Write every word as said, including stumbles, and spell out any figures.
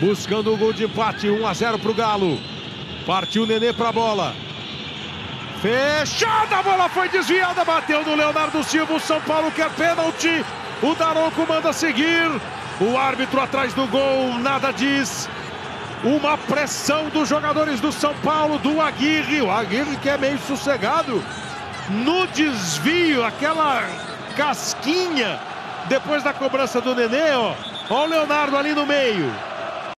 buscando o gol de empate, um a zero para o Galo. Partiu o Nenê para a bola. Fechada, a bola foi desviada, bateu no Leonardo Silva, o São Paulo quer pênalti. O Daronco manda seguir. O árbitro atrás do gol, nada diz. Uma pressão dos jogadores do São Paulo, do Aguirre. O Aguirre que é meio sossegado. No desvio, aquela casquinha depois da cobrança do Nenê, ó. Ó o Leonardo ali no meio.